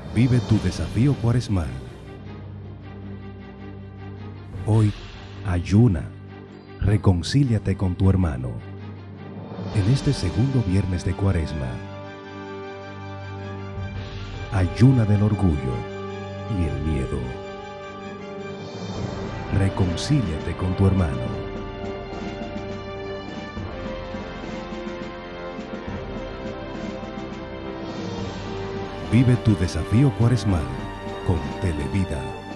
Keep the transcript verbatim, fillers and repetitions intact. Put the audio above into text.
Vive tu desafío cuaresmal. Hoy, ayuna. Reconcíliate con tu hermano. En este segundo viernes de Cuaresma, ayuna del orgullo y el miedo. Reconcíliate con tu hermano. Vive tu desafío cuaresmal con Televida.